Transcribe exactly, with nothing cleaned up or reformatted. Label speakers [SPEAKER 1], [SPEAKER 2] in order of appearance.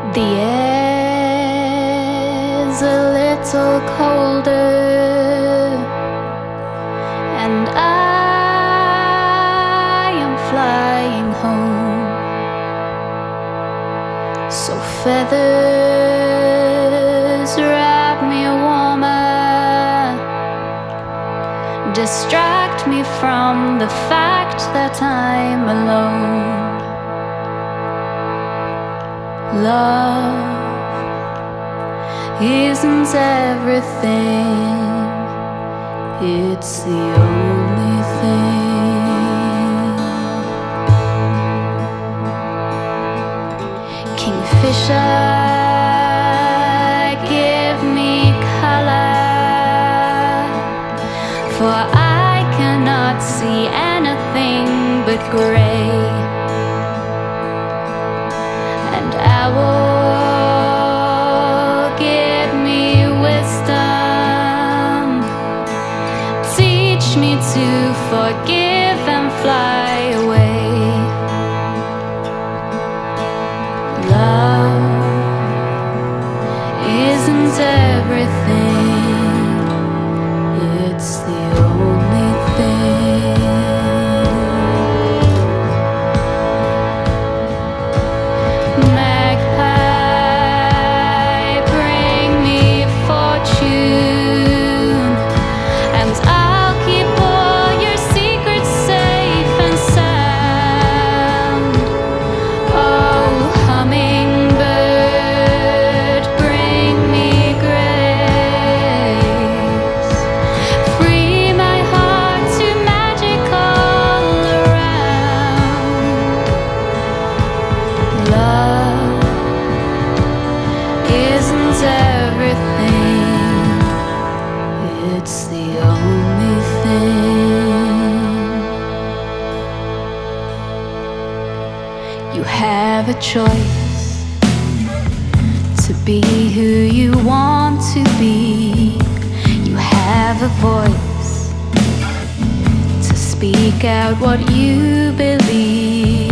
[SPEAKER 1] The air's a little colder, and I am flying home. So feathers wrap me warmer, distract me from the fact that I'm alone. Love isn't everything, it's the only thing. Kingfisher, give me color, for I cannot see anything but gray. And owl, give me wisdom, teach me to forgive and fly away. Love isn't everything, it's the only thing. It's the only thing. You have a choice to be who you want to be. You have a voice to speak out what you believe.